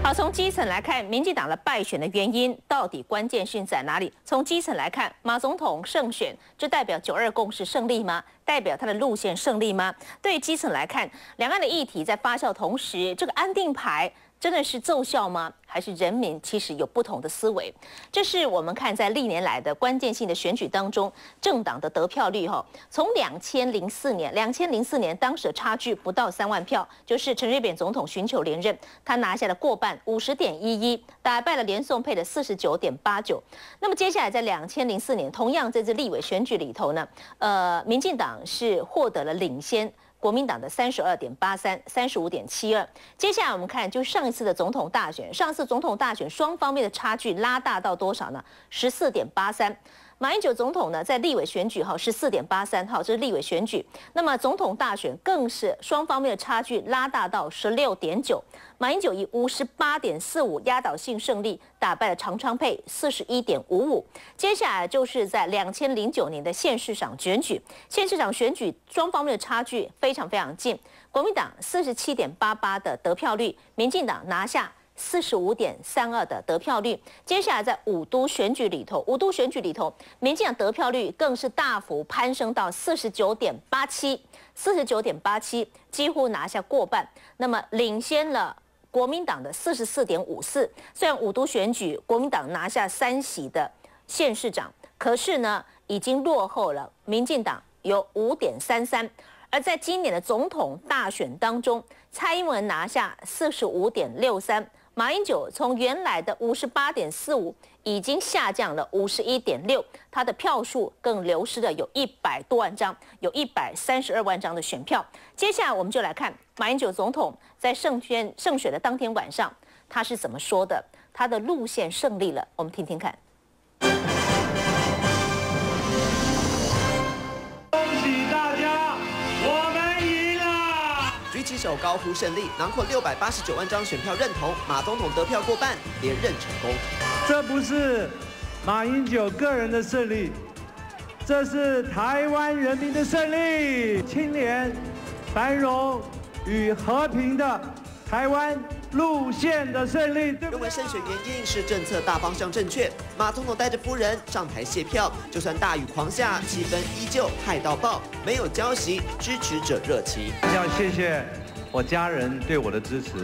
好，从基层来看，民进党的败选的原因到底关键性在哪里？从基层来看，马总统胜选，这代表9·2共识胜利吗？代表他的路线胜利吗？对于基层来看，两岸的议题在发酵同时，这个安定牌真的是奏效吗？还是人民其实有不同的思维？这是我们看在历年来的关键性的选举当中，政党的得票率从2004年当时的差距不到3万票，就是陈水扁总统寻求连任，他拿下了过半50.11%，打败了连宋配的49.89%。那么接下来在2004年，同样这次立委选举里头呢，民进党是获得了领先。国民党的32.83、35.72。接下来我们看，就上一次的总统大选，上次总统大选双方面的差距拉大到多少呢？14.83。马英九总统呢，在立委选举14.83，这是立委选举。那么总统大选更是双方面的差距拉大到16.9。马英九以58.45压倒性胜利打败了常昌沛41.55。接下来就是在2009年的县市长选举，县市长选举双方面的差距非常近。国民党47.88的得票率，民进党拿下45.32的得票率。接下来在五都选举里头，民进党得票率更是大幅攀升到49.87，几乎拿下过半，那么领先了国民党的44.54。虽然五都选举国民党拿下3席的县市长，可是呢，已经落后了民进党有5.33。而在今年的总统大选当中，蔡英文拿下45.63。马英九从原来的58.45已经下降了51.6，他的票数更流失了有100多万张，有132万张的选票。接下来我们就来看马英九总统在胜选的当天晚上，他是怎么说的？他的路线胜利了，我们听听看。 举起手高呼胜利，囊括689万张选票认同，马总统得票过半，连任成功。 这不是马英九个人的胜利，这是台湾人民的胜利，清廉、繁荣与和平的台湾路线的胜利。 认为胜选原因是政策大方向正确，马总统带着夫人上台谢票，就算大雨狂下，气氛依旧嗨到爆，没有浇熄支持者热情。 要谢谢我家人对我的支持。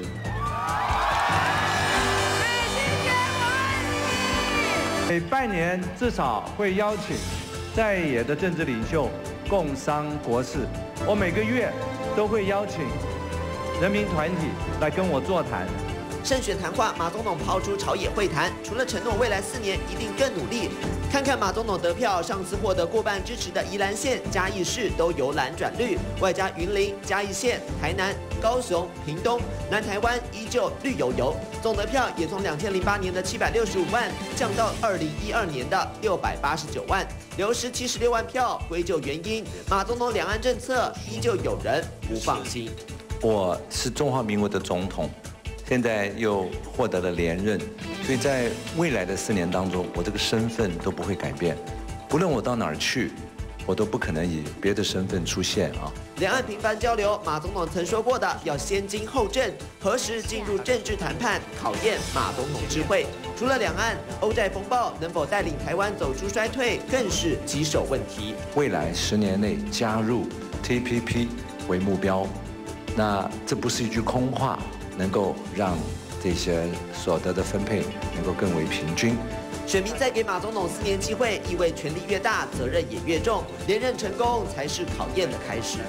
每半年至少会邀请在野的政治领袖共商国事，我每个月都会邀请人民团体来跟我座谈。 胜选谈话，马总统抛出朝野会谈，除了承诺未来4年一定更努力，看看马总统得票，上次获得过半支持的宜兰县、嘉义市都由蓝转绿，外加云林、嘉义县、台南、高雄、屏东、南台湾依旧绿油油，总得票也从2008年的765万降到2012年的689万，流失76万票。归咎原因，马总统两岸政策依旧有人不放心。 我是中华民国的总统，现在又获得了连任，所以在未来的4年当中，我这个身份都不会改变。不论我到哪儿去，我都不可能以别的身份出现啊。 两岸频繁交流，马总统曾说过的要先经后政，何时进入政治谈判，考验马总统智慧。除了两岸，欧债风暴能否带领台湾走出衰退，更是棘手问题。 未来10年内加入 TPP 为目标，那这不是一句空话，能够让这些所得的分配能够更为平均。 选民再给马总统4年机会，意味权力越大，责任也越重，连任成功才是考验的开始。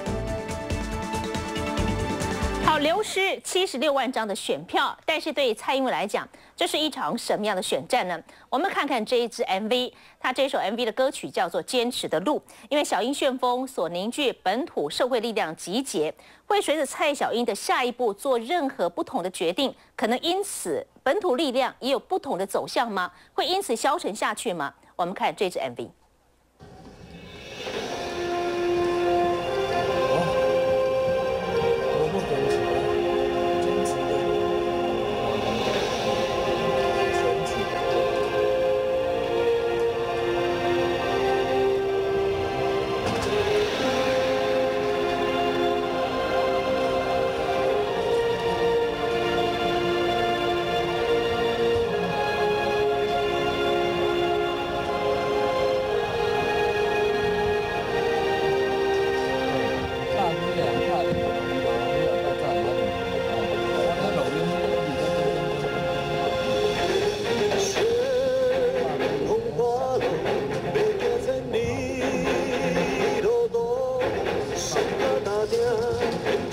好，流失76万张的选票，但是对蔡英文来讲，这是一场什么样的选战呢？我们看看这一支 MV， 它这首 MV 的歌曲叫做《坚持的路》，因为小英旋风所凝聚本土社会力量集结，会随着蔡小英的下一步做任何不同的决定，可能因此本土力量也有不同的走向吗？会因此消沉下去吗？我们看这支 MV。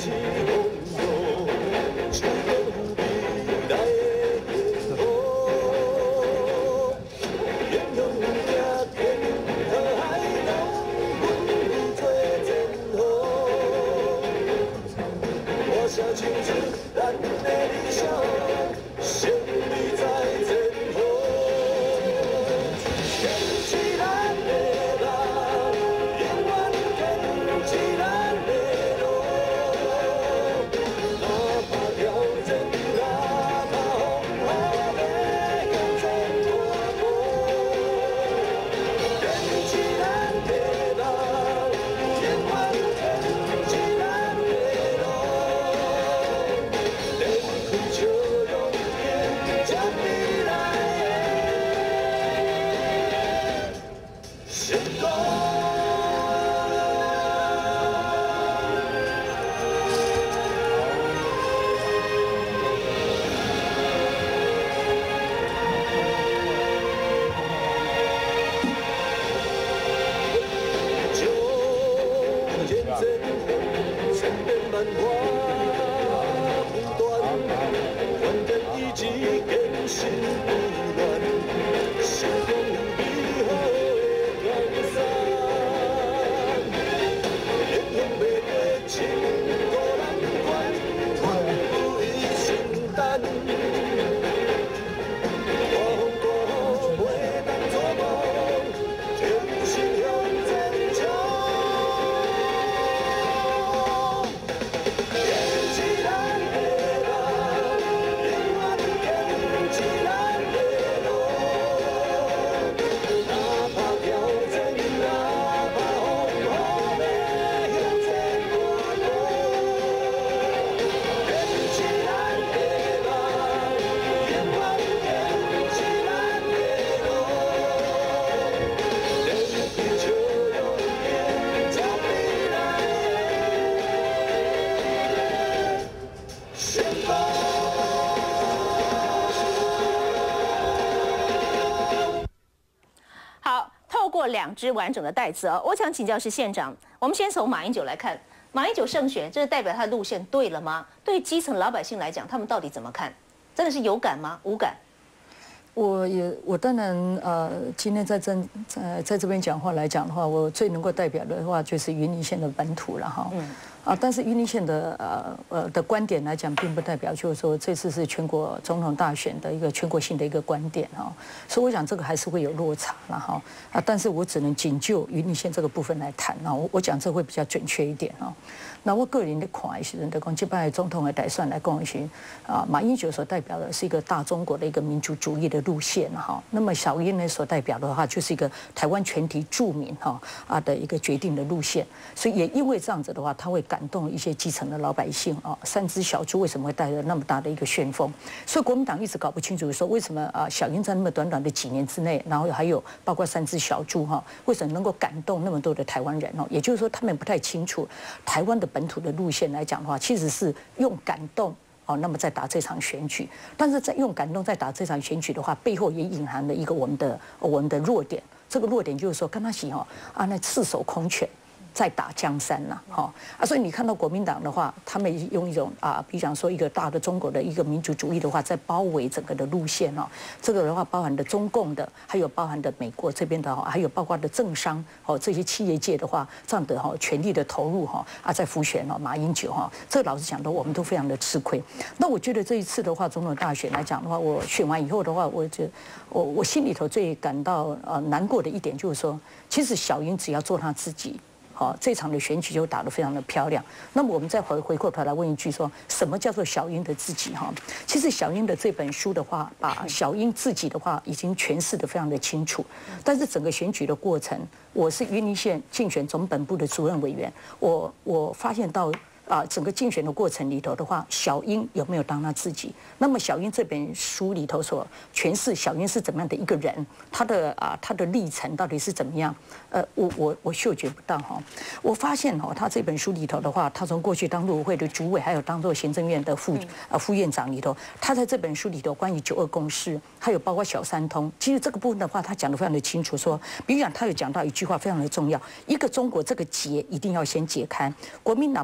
2支完整的袋子哦，我想请教是县长，我们先从马英九来看，马英九胜选，这是代表他的路线对了吗？对基层老百姓来讲，他们到底怎么看？真的是有感吗？无感？ 我当然今天在这边讲话来讲的话，我最能够代表的话就是云林县的本土了哈。但是云林县的观点来讲，并不代表就是说这次是全国总统大选的一个全国性的一个观点哈，所以我想这个还是会有落差了哈。但是我只能仅就云林县这个部分来谈啊，我讲这会比较准确一点哈。那我个人的看的是，人的讲，这摆总统的打算来讲的是马英九所代表的是一个大中国的一个民族主义的路线哈。那么小英呢所代表的话，就是一个台湾全体住民的一个决定的路线。所以也因为这样子的话，他会感动一些基层的老百姓啊。3只小猪为什么会带着那么大的一个旋风？所以国民党一直搞不清楚说，为什么小英在那么短短的几年之内，然后还有包括3只小猪哈，为什么能够感动那么多的台湾人哦？也就是说，他们不太清楚台湾的本土的路线来讲的话，其实是用感动那么在打这场选举，但是在用感动在打这场选举的话，背后也隐含了一个我们的弱点。这个弱点就是说，跟他起那赤手空拳在打江山呐，所以你看到国民党的话，他们用一种比方说一个大的中国的一个民族主义的话，在包围整个的路线哦。这个的话，包含的中共的，还有包含的美国这边的还有包括的政商这些企业界的话，这样的全力的投入在辅选马英九这个老实讲的，我们都非常的吃亏。那我觉得这一次的话，总统大选来讲的话，我选完以后的话，我心里头最感到难过的一点就是说，其实小英只要做他自己。这场的选举就打得非常的漂亮。那么我们再回过头来问一句说，什么叫做小英的自己其实小英的这本书的话，把小英自己的话已经诠释得非常的清楚。但是整个选举的过程，我是云林县竞选总本部的主任委员，我发现到。整个竞选的过程里头的话，小英有没有当他自己？那么小英这本书里头所诠释小英是怎么样的一个人，他的历程到底是怎么样？我嗅觉不到我发现他这本书里头的话，他从过去当陆委会的主委，还有当做行政院的副院长里头，他在这本书里头关于9·2共识，还有包括小三通，其实这个部分的话，他讲得非常的清楚。说，比如讲，他有讲到一句话非常的重要，一个中国这个结一定要先解开。国民党把一个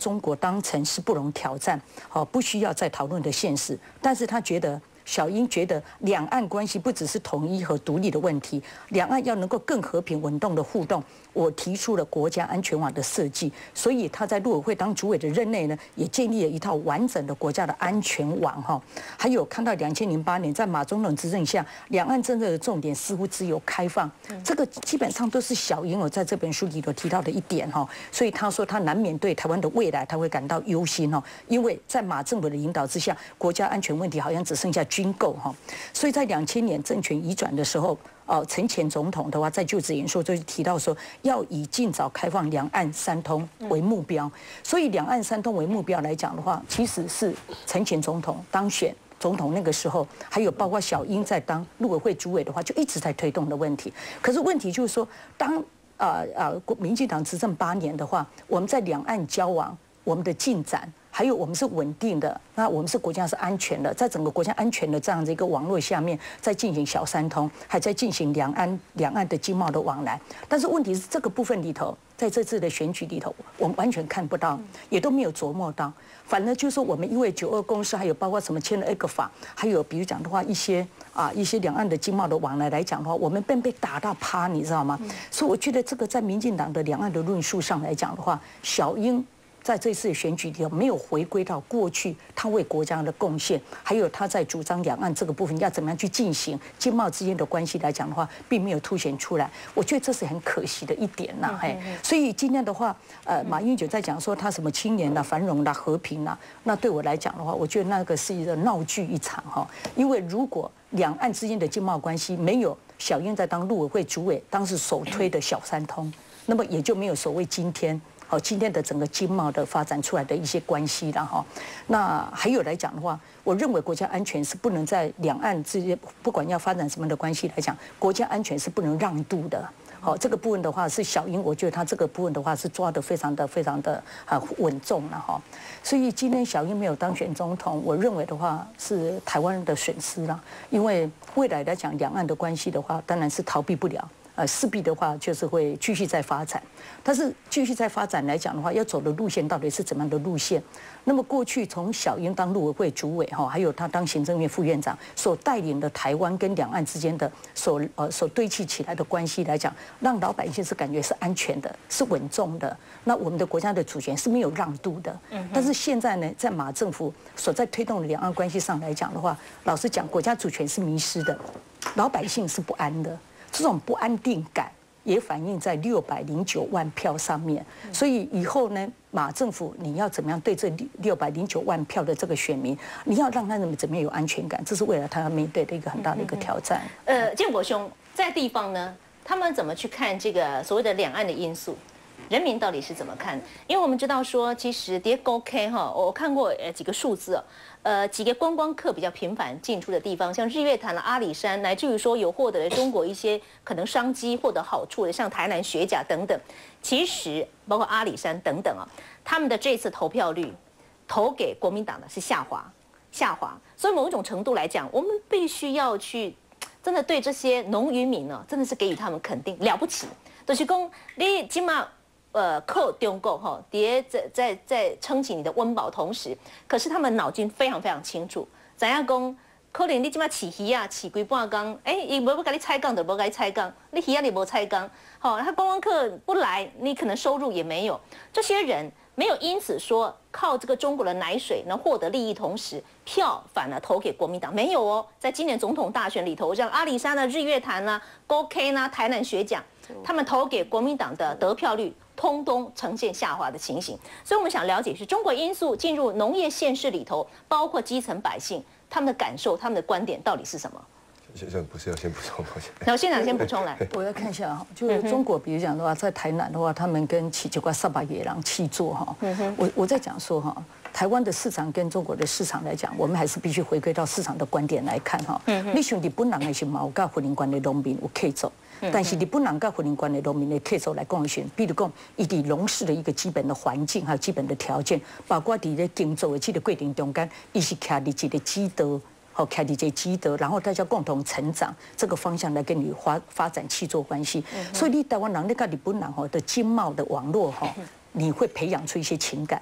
中国当成是不容挑战，不需要再讨论的现实。但是他觉得。小英觉得两岸关系不只是统一和独立的问题，两岸要能够更和平稳定的互动。我提出了国家安全网的设计，所以他在陆委会当主委的任内呢，也建立了一套完整的国家的安全网哈。还有看到2008年在马总统执政下，两岸政策的重点似乎只有开放，这个基本上都是小英在这本书里头提到的一点哈。所以他说他难免对台湾的未来他会感到忧心哈，因为在马政府的引导之下，国家安全问题好像只剩下军购哈。所以在2000年政权移转的时候。陈前总统的话，在就职演说就提到说，要以尽早开放两岸三通为目标。所以两岸三通为目标来讲的话，其实是陈前总统当选总统那个时候，还有包括小英在当陆委会主委的话，就一直在推动的问题。可是问题就是说，当民进党执政8年的话，我们在两岸交往，我们的进展。还有我们是稳定的，那我们是国家是安全的，在整个国家安全的这样的一个网络下面，在进行小三通，还在进行两岸的经贸的往来。但是问题是这个部分里头，在这次的选举里头，我们完全看不到，也都没有琢磨到。反而就是说，我们因为92公司，还有包括什么签了ECFA法，还有比如讲的话，一些两岸的经贸的往来来讲的话，我们被打到趴，你知道吗？所以我觉得这个在民进党的两岸的论述上来讲的话，小英。在这次选举里头，没有回归到过去他为国家的贡献，还有他在主张两岸这个部分要怎么样去进行经贸之间的关系来讲的话，并没有凸显出来。我觉得这是很可惜的一点呐，所以今天的话，马英九在讲说他什么青年啦、繁荣啦、和平啦，那对我来讲的话，我觉得那个是一个闹剧一场哈。因为如果两岸之间的经贸关系没有小英在当陆委会主委，当时首推的小三通，那么也就没有所谓今天的整个经贸的发展出来的一些关系了哈。那还有来讲的话，我认为国家安全是不能在两岸之间，不管要发展什么的关系来讲，国家安全是不能让渡的。好，这个部分的话是小英，我觉得他这个部分的话是抓得非常的稳重了哈。所以今天小英没有当选总统，我认为的话是台湾的损失了，因为未来来讲两岸的关系的话，当然是逃避不了。势必的话就是会继续在发展，但是继续在发展来讲的话，要走的路线到底是怎么样的路线？那么过去从小英当陆委会主委哈，还有他当行政院副院长所带领的台湾跟两岸之间的所堆砌起来的关系来讲，让老百姓是感觉是安全的，是稳重的。那我们的国家的主权是没有让渡的。但是现在呢，在马政府所在推动的两岸关系上来讲的话，老实讲，国家主权是迷失的，老百姓是不安的。这种不安定感也反映在609万票上面，所以以后呢，马政府你要怎么样对这609万票的这个选民，你要让他们怎么样有安全感，这是未来他要面对的一个很大的一个挑战。 建国兄在地方呢，他们怎么去看这个所谓的两岸的因素？人民到底是怎么看？因为我们知道说，其实跌高 K 哈，我看过几个数字几个观光客比较频繁进出的地方，像日月潭啦、阿里山，乃至于说有获得了中国一些可能商机获得好处的，像台南学甲等等，其实包括阿里山等等他们的这次投票率投给国民党的是下滑，所以某一种程度来讲，我们必须要去真的对这些农渔民呢，真的是给予他们肯定，了不起，就是说你起码。靠中国哈，在撑起你的温饱同时，可是他们脑筋非常清楚，怎样讲？可能你即马饲鱼啊，饲几半缸，伊无给你拆缸就无给你拆缸，你鱼啊你无拆缸，好，他观光客不来，你可能收入也没有。这些人没有因此说靠这个中国的奶水能获得利益，同时票反而投给国民党，没有哦。在今年总统大选里头，像阿里山啦、日月潭啦、高 K 啦、台南学甲，他们投给国民党的得票率。通通呈现下滑的情形，所以我们想了解是中国因素进入农业县市里头，包括基层百姓他们的感受、他们的观点到底是什么？ 不是要先补充吗？ 然后县长先补充来。 我要看一下哈，就是中国，比如讲的话，在台南的话，他们跟七九瓜萨巴野狼气作哈。我在讲说哈，台湾的市场跟中国的市场来讲，我们还是必须回归到市场的观点来看哈。你像日本人还是有甲婚姻关的农民有客做。但是日本人跟婚姻关的农民的特色来讲选，比如讲，以及农事的一个基本的环境还有基本的条件，包括伫咧耕作的这个过程中间，伊是徛伫一个基德，好徛伫一个基德，然后大家共同成长这个方向来跟你发展契作关系。所以你台湾人你跟日本人的经贸的网络你会培养出一些情感。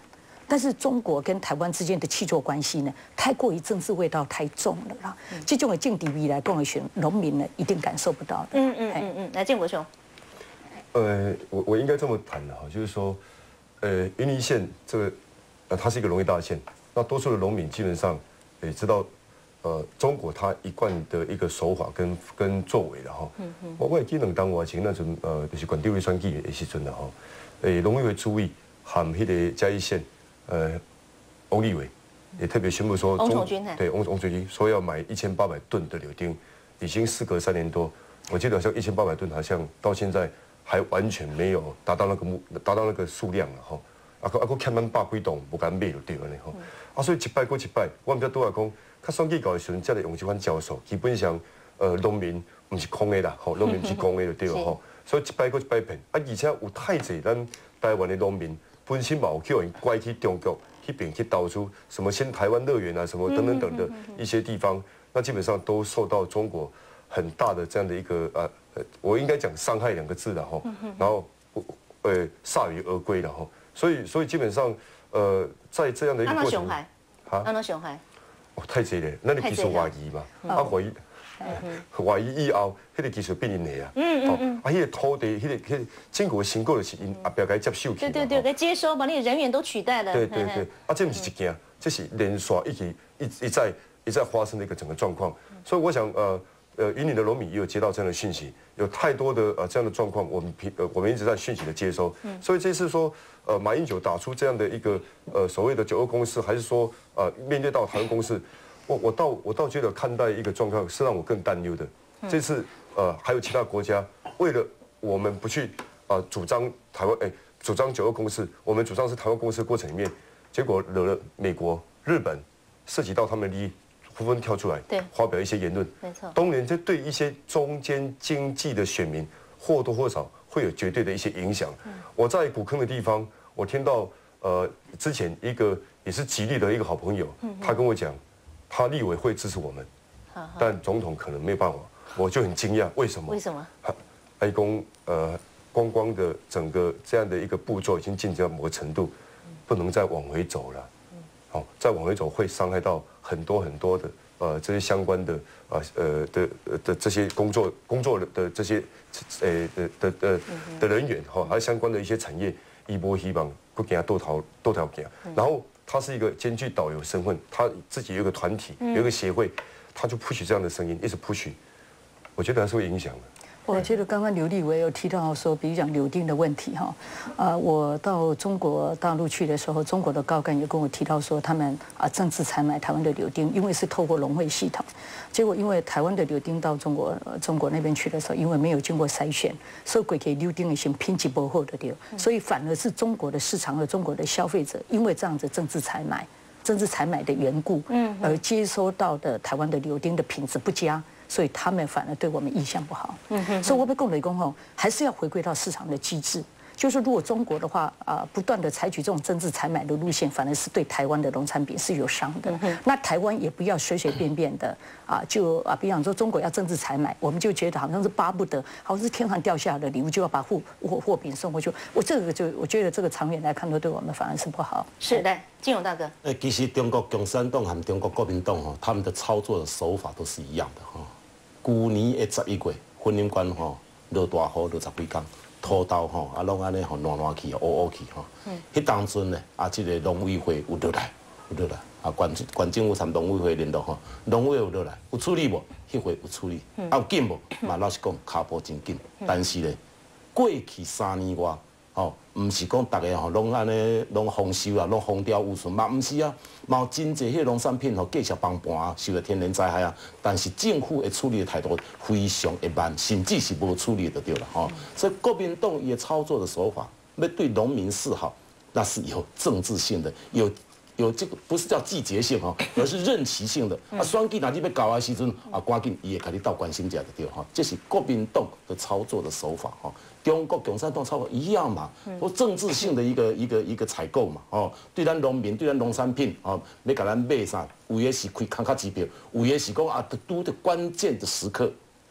但是中国跟台湾之间的契作关系呢，太过于政治味道太重了啦。这种的境地未来跟我选农民呢，一定感受不到的。 来，建国兄。 我应该这么谈的哈，就是说，云林县这个，它是一个农业大县，那多数的农民基本上也知道，中国它一贯的一个手法跟作为的哈。我也记得当我前那阵就是管地委选举的时阵的哈，农委会主委和迄个嘉义县翁立伟也特别宣布说， 翁崇军翁崇军说要买1800吨的柳丁，已经事隔3年多，我记得好像1800吨好像到现在还完全没有达到那个数量了哈。还欠咱100几栋，无敢买就对了呢吼。所以一摆过一摆，我毋知拄来讲，较选举到的时阵，才来用这款招数。基本上，农民毋是空的啦，吼，农民是公的就对了吼。所以一摆过一摆骗，而且有太侪咱台湾的农民本身嘛有叫人拐去中国那边去投资，什么新台湾乐园啊，什么等等等的一些地方，那基本上都受到中国很大的这样的一个我应该讲伤害2个字的吼，然后铩羽而归了吼。所以基本上，在这样的一个过程， 安那上海， 太济咧，咱的技术怀疑嘛，怀疑以后，迄个技术变因的啊，迄个土地，迄个政府申购的是因后壁该接受去， 对，该接收把你的人员都取代了， 对，这不是一件，这是连续一再发生的一个整个状况，所以我想云林的农民也有接到这样的讯息，有太多的这样的状况，我们一直在讯息的接收，所以这次说马英九打出这样的一个所谓的9·2公式，还是说面对到台湾公式，我倒觉得看待一个状况是让我更担忧的。这次还有其他国家为了我们不去主张台湾主张9·2公式，我们主张是台湾公式的过程里面，结果惹了美国、日本，涉及到他们的利益。纷纷跳出来，发表一些言论。 没错， 当然这对一些中间经济的选民或多或少会有绝对的一些影响。我在古坑的地方，我听到之前一个也是极力的一个好朋友，他跟我讲，他立委会支持我们，但总统可能没有办法。我就很惊讶，为什么？ 为什么？ 哀公观光的整个这样的一个步骤已经进展到某个程度，不能再往回走了。好，再往回走会伤害到很多的这些相关的的这些工作的这些的人员哈，还有相关的一些产业，一波希望不给他多条给。然后他是一个兼具导游身份，他自己有一个团体，有一个协会，他就 push 这样的声音，一直 push， 我觉得还是会影响的。 我觉得刚刚刘立伟有提到说，比如讲柳丁的问题哈，我到中国大陆去的时候，中国的高干也跟我提到说，他们政治采买台湾的柳丁，因为是透过农会系统，结果因为台湾的柳丁到中国那边去的时候，因为没有经过筛选，所以鬼给柳丁的先品质不好的丢，所以反而是中国的市场和中国的消费者，因为这样子政治采买的缘故，而接收到的台湾的柳丁的品质不佳。所以他们反而对我们印象不好。所以我被共雷公吼，还是要回归到市场的机制。就是如果中国的话不断的采取这种政治采买的路线，反而是对台湾的农产品是有伤的。那台湾也不要随随便便的比方说中国要政治采买，我们就觉得好像是巴不得，好像是天上掉下的礼物就要把货品送过去。我觉得这个长远来看，对我们反而是不好。 是的，金勇大哥。 其实中国共产党和中国国民党他们的操作的手法都是一样的去年的11月，婚姻馆落大雨，落10几天，土豆拢安尼烂去，乌去迄当阵呢，这个农委会有落来，县政府参农委会联络农委会有落来，有处理无？迄回有处理，有紧无？嘛老实讲，脚步真紧，但是呢，过去3年外。唔是讲大家拢安尼拢丰收啦，拢风调雨顺嘛，唔是啊，嘛有真侪迄农产品继续崩盘受到天然灾害啊，但是政府的处理的态度非常的慢，甚至是无处理就对了所以国民党伊的操作的手法，要对农民示好，那是有政治性的，有这个不是叫季节性而是任期性的。选举哪日要到的时阵赶紧伊会甲你斗关心一下就对这是国民党的操作的手法中国共产党操作一样嘛，都政治性的一个采购嘛对咱农民对咱农产品要甲咱买啥，有的是开空壳支票，有的是讲拄着关键的时刻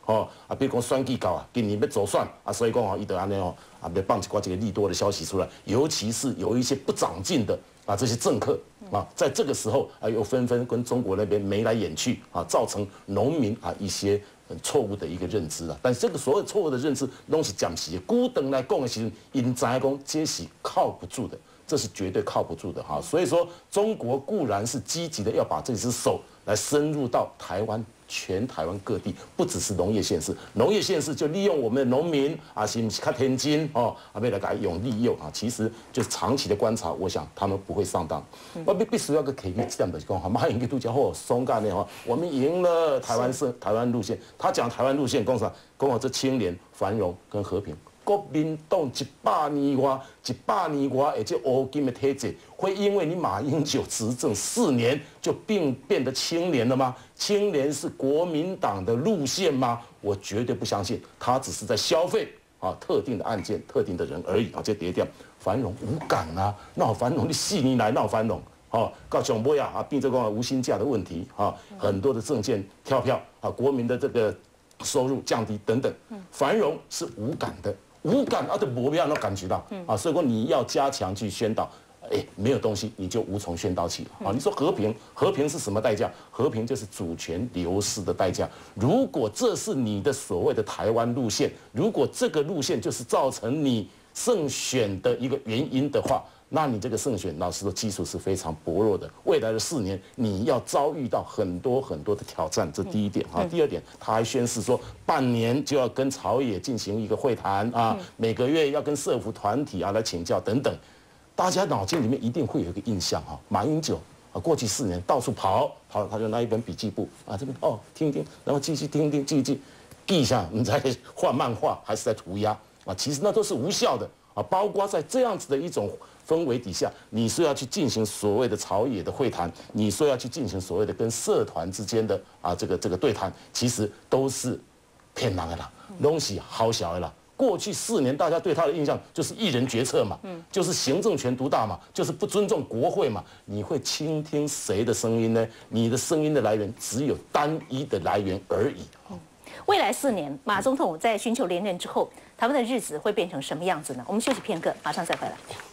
比如讲选举到啊，今年要走算啊，所以讲伊就安尼要放一寡这个利多的消息出来，尤其是有一些不长进的这些政客在这个时候又纷纷跟中国那边眉来眼去造成农民一些错误的一个认知但这个所有错误的认知都是暂时的，古等来讲的时候，因知讲这是靠不住的，这是绝对靠不住的所以说，中国固然是积极的要把这只手来深入到台湾。全台湾各地，不只是农业县市，农业县市就利用我们的农民是不是较天真为了给用利诱其实就是长期的观察，我想他们不会上当。我必须要个给一点的讲马英九都讲松干的我们赢了台湾路线，他讲台湾路线，讲啥？讲这清廉、繁荣跟和平。国民党100年外，而且乌金的体制，会因为你马英九执政4年就变得清廉了吗？清廉是国民党的路线吗？我绝对不相信，他只是在消费特定的案件、特定的人而已这跌掉，繁荣无感那有繁荣，你4年来那有繁荣到上尾变成讲无薪假的问题很多的政见跳票国民的这个收入降低等等，繁荣是无感的。无感都没办法感觉到所以说你要加强去宣导，没有东西你就无从宣导起你说和平是什么代价？和平就是主权流失的代价。如果这是你的所谓的台湾路线，如果这个路线就是造成你胜选的一个原因的话，那你这个胜选，老实说，基础是非常薄弱的。未来的4年，你要遭遇到很多的挑战，这第一点第二点，他还宣示说，半年就要跟朝野进行一个会谈每个月要跟社福团体来请教等等。大家脑筋里面一定会有一个印象马英九过去4年到处跑，他就拿一本笔记簿这边听，然后继续听，记一下，你在画漫画还是在涂鸦其实那都是无效的包括在这样子的一种氛围底下，你说要去进行所谓的朝野的会谈，你说要去进行所谓的跟社团之间的这个对谈，其实都是骗人的啦，东西好小的啦。过去4年，大家对他的印象就是一人决策嘛，就是行政权独大嘛，就是不尊重国会嘛。你会倾听谁的声音呢？你的声音的来源只有单一的来源而已。 未来4年，马总统在寻求连任之后，台湾的日子会变成什么样子呢？我们休息片刻，马上再回来。